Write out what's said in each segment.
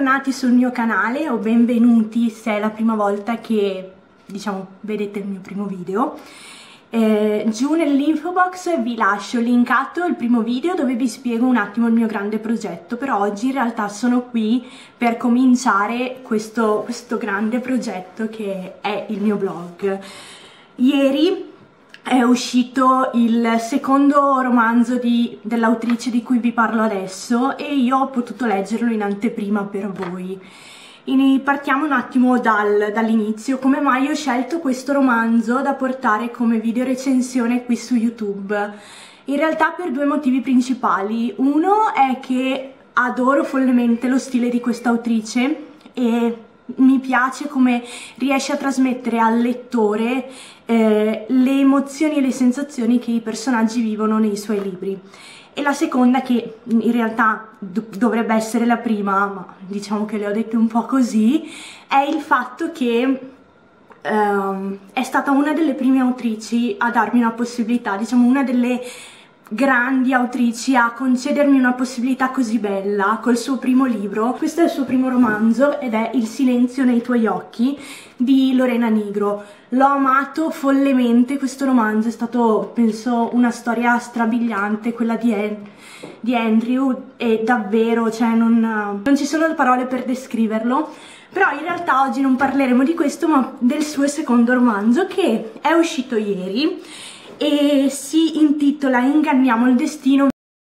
bentornati sul mio canale o benvenuti se è la prima volta che, vedete il mio primo video. Giù nell'info box vi lascio linkato il primo video dove vi spiego un attimo il mio grande progetto, però oggi in realtà sono qui per cominciare questo grande progetto che è il mio blog. Ieri è uscito il secondo romanzo dell'autrice di cui vi parlo adesso e io ho potuto leggerlo in anteprima per voi. Partiamo un attimo dall'inizio. Come mai ho scelto questo romanzo da portare come video recensione qui su YouTube? In realtà per due motivi principali. Uno è che adoro follemente lo stile di questa autrice e mi piace come riesce a trasmettere al lettore le emozioni e le sensazioni che i personaggi vivono nei suoi libri. E la seconda, che in realtà dovrebbe essere la prima, ma diciamo che le ho dette un po' così, è il fatto che è stata una delle prime autrici a darmi una possibilità, una delle grandi autrici a concedermi una possibilità così bella col suo primo libro. Questo è il suo primo romanzo ed è Il silenzio nei tuoi occhi di Lorena Nigro. L'ho amato follemente questo romanzo, è stato penso una storia strabiliante quella di Andrew e davvero non ci sono parole per descriverlo. Però in realtà oggi non parleremo di questo ma del suo secondo romanzo che è uscito ieri e si intitola Inganniamo il destino.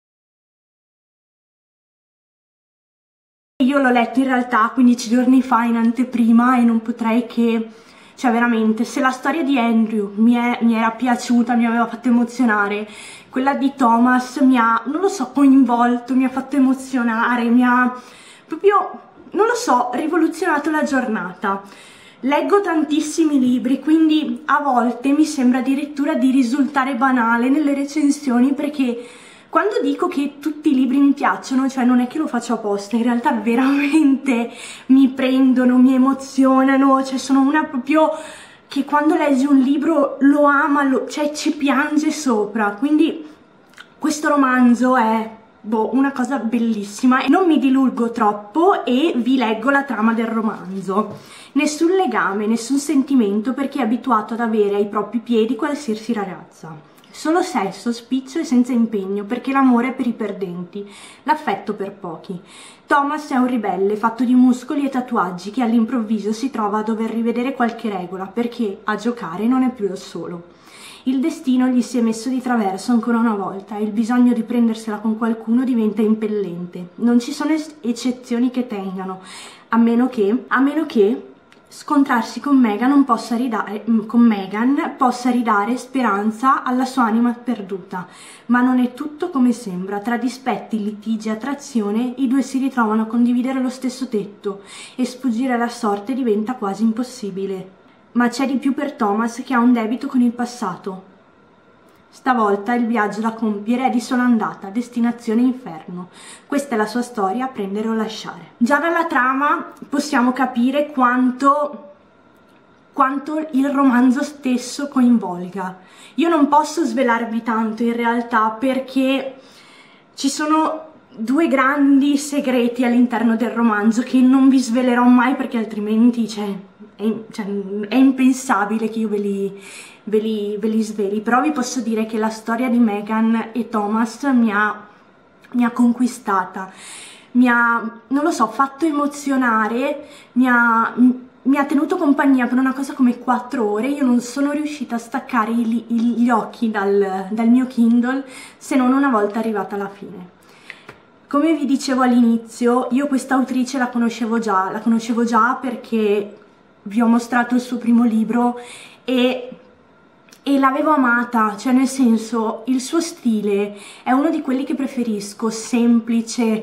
Io l'ho letto in realtà 15 giorni fa in anteprima e non potrei che, veramente, se la storia di Andrew mi era piaciuta, mi aveva fatto emozionare, quella di Thomas mi ha, non lo so, coinvolto, mi ha fatto emozionare, mi ha proprio, non lo so, rivoluzionato la giornata. Leggo tantissimi libri, quindi a volte mi sembra addirittura di risultare banale nelle recensioni, perché quando dico che tutti i libri mi piacciono, non è che lo faccio apposta, in realtà veramente mi prendono, mi emozionano, sono una proprio che quando legge un libro lo ama, ci piange sopra, quindi questo romanzo è una cosa bellissima. Non mi dilungo troppo e vi leggo la trama del romanzo. Nessun legame, nessun sentimento per chi è abituato ad avere ai propri piedi qualsiasi ragazza. Solo sesso, spiccio e senza impegno, perché l'amore è per i perdenti, l'affetto per pochi. Thomas è un ribelle fatto di muscoli e tatuaggi che all'improvviso si trova a dover rivedere qualche regola perché a giocare non è più da solo. Il destino gli si è messo di traverso ancora una volta e il bisogno di prendersela con qualcuno diventa impellente. Non ci sono eccezioni che tengano, a meno che scontrarsi con Megan possa ridare speranza alla sua anima perduta. Ma non è tutto come sembra. Tra dispetti, litigi e attrazione, i due si ritrovano a condividere lo stesso tetto e sfuggire alla sorte diventa quasi impossibile. Ma c'è di più per Thomas, che ha un debito con il passato. Stavolta il viaggio da compiere è di sola andata, destinazione inferno. Questa è la sua storia, prendere o lasciare. Già dalla trama possiamo capire quanto il romanzo stesso coinvolga. Io non posso svelarvi tanto in realtà perché ci sono due grandi segreti all'interno del romanzo che non vi svelerò mai, perché altrimenti è impensabile che io ve li sveli. Però vi posso dire che la storia di Megan e Thomas mi ha conquistata, mi ha, non lo so, fatto emozionare, mi ha tenuto compagnia per una cosa come 4 ore. Io non sono riuscita a staccare gli occhi dal mio Kindle se non una volta arrivata alla fine. Come vi dicevo all'inizio, io questa autrice la conoscevo già perché vi ho mostrato il suo primo libro e l'avevo amata, nel senso, il suo stile è uno di quelli che preferisco, semplice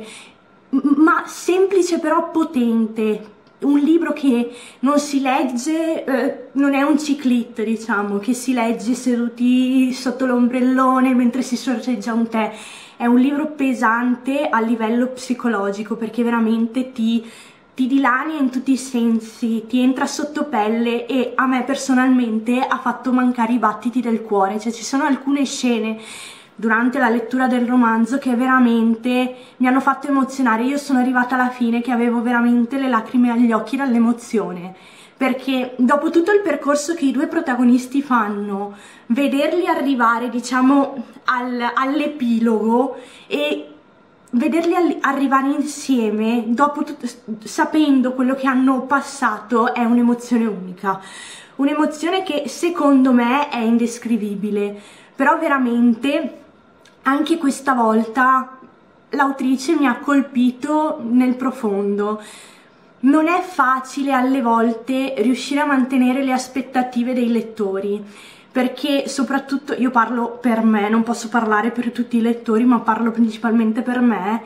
però potente. Un libro che non si legge, non è un ciclit, che si legge seduti sotto l'ombrellone mentre si sorseggia un tè. È un libro pesante a livello psicologico, perché veramente ti dilania in tutti i sensi, ti entra sotto pelle e a me personalmente ha fatto mancare i battiti del cuore. Ci sono alcune scene durante la lettura del romanzo che veramente mi hanno fatto emozionare. Io sono arrivata alla fine che avevo veramente le lacrime agli occhi dall'emozione, perché dopo tutto il percorso che i due protagonisti fanno, vederli arrivare, diciamo, all'epilogo e vederli arrivare insieme, sapendo quello che hanno passato, è un'emozione unica. Un'emozione che secondo me è indescrivibile, però veramente anche questa volta l'autrice mi ha colpito nel profondo. Non è facile alle volte riuscire a mantenere le aspettative dei lettori, perché soprattutto io parlo per me, non posso parlare per tutti i lettori, ma parlo principalmente per me.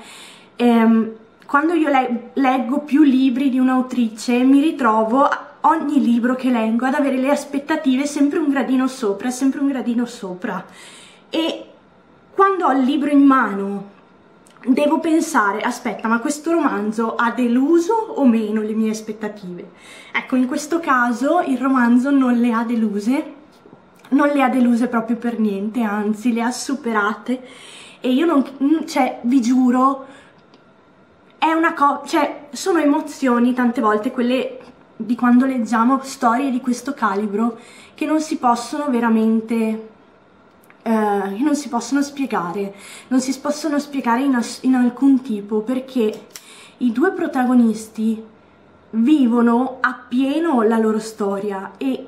Quando io leggo più libri di un'autrice, mi ritrovo ogni libro che leggo ad avere le aspettative sempre un gradino sopra, sempre un gradino sopra. E quando ho il libro in mano devo pensare, aspetta, ma questo romanzo ha deluso o meno le mie aspettative? Ecco, in questo caso il romanzo non le ha deluse, non le ha deluse proprio per niente, anzi le ha superate. E io non, cioè, vi giuro, è una cosa, cioè, sono emozioni tante volte quelle di quando leggiamo storie di questo calibro che non si possono veramente non si possono spiegare, non si possono spiegare in alcun tipo, perché i due protagonisti vivono appieno la loro storia e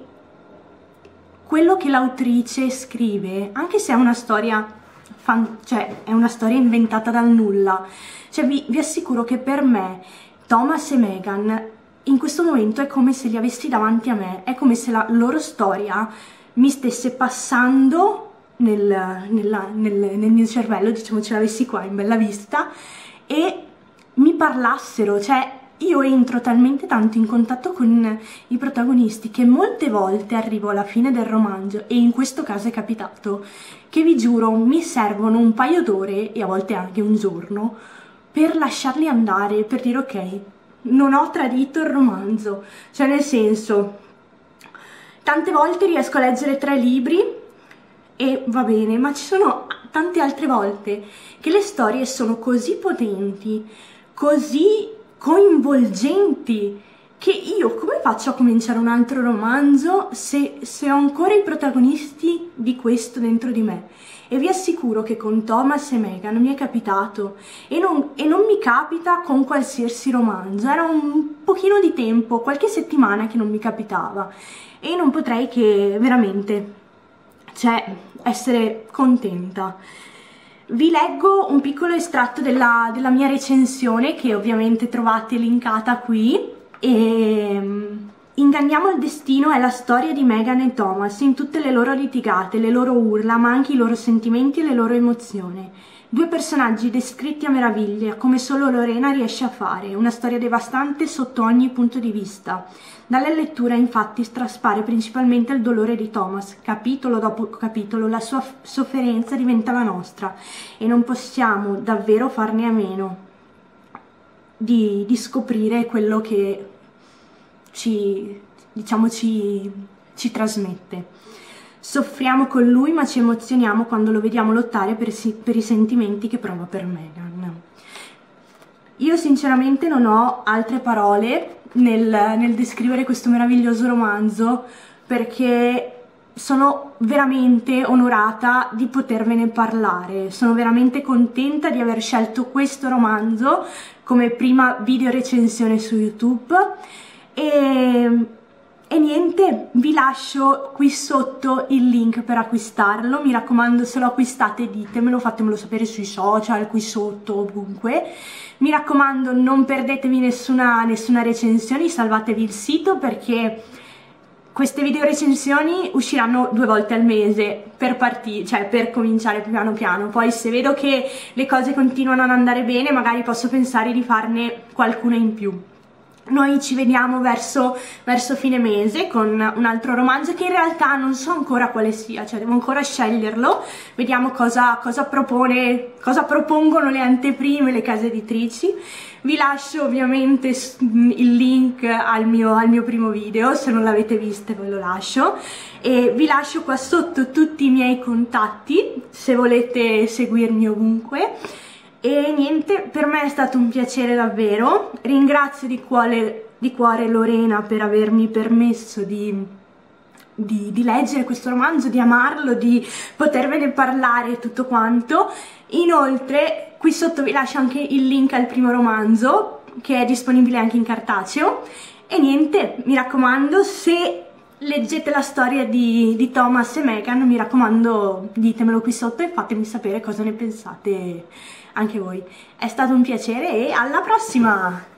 quello che l'autrice scrive, anche se è una storia cioè è una storia inventata dal nulla, cioè vi assicuro che per me Thomas e Megan in questo momento è come se li avessi davanti a me, è come se la loro storia mi stesse passando nel mio cervello, diciamo, ce l'avessi qua in bella vista e mi parlassero. Cioè io entro talmente tanto in contatto con i protagonisti che molte volte arrivo alla fine del romanzo, e in questo caso è capitato, che vi giuro mi servono un paio d'ore e a volte anche un giorno per lasciarli andare, per dire ok, non ho tradito il romanzo. Cioè, nel senso, tante volte riesco a leggere 3 libri e va bene, ma ci sono tante altre volte che le storie sono così potenti, così coinvolgenti, che io come faccio a cominciare un altro romanzo se ho ancora i protagonisti di questo dentro di me? E vi assicuro che con Thomas e Megan mi è capitato, e non mi capita con qualsiasi romanzo. Era un pochino di tempo, qualche settimana che non mi capitava, e non potrei che veramente, cioè, essere contenta. Vi leggo un piccolo estratto della mia recensione, che ovviamente trovate linkata qui. Inganniamo il destino è la storia di Megan e Thomas in tutte le loro litigate, le loro urla, ma anche i loro sentimenti e le loro emozioni. 2 personaggi descritti a meraviglia, come solo Lorena riesce a fare, una storia devastante sotto ogni punto di vista. Dalla lettura infatti traspare principalmente il dolore di Thomas, capitolo dopo capitolo la sua sofferenza diventa la nostra e non possiamo davvero farne a meno di scoprire quello che ci trasmette. Soffriamo con lui, ma ci emozioniamo quando lo vediamo lottare per i sentimenti che prova per Megan. Io sinceramente non ho altre parole nel descrivere questo meraviglioso romanzo, perché sono veramente onorata di potervene parlare. Sono veramente contenta di aver scelto questo romanzo come prima video recensione su YouTube. E niente, vi lascio qui sotto il link per acquistarlo. Mi raccomando, se lo acquistate ditemelo, fatemelo sapere sui social, qui sotto, ovunque. Mi raccomando, non perdetevi nessuna recensione, salvatevi il sito, perché queste video recensioni usciranno 2 volte al mese per cioè per cominciare piano piano. Poi se vedo che le cose continuano ad andare bene, magari posso pensare di farne qualcuna in più. noi ci vediamo verso fine mese con un altro romanzo che in realtà non so ancora quale sia, cioè devo ancora sceglierlo, vediamo cosa propongono le anteprime, le case editrici. Vi lascio ovviamente il link al mio primo video, se non l'avete visto ve lo lascio, e vi lascio qua sotto tutti i miei contatti se volete seguirmi ovunque. E niente, per me è stato un piacere davvero, ringrazio di cuore Lorena per avermi permesso di leggere questo romanzo, di amarlo, di potervene parlare e tutto quanto. Inoltre qui sotto vi lascio anche il link al primo romanzo, che è disponibile anche in cartaceo. E niente, mi raccomando, se leggete la storia di Thomas e Megan, mi raccomando ditemelo qui sotto e fatemi sapere cosa ne pensate anche voi. È stato un piacere e alla prossima!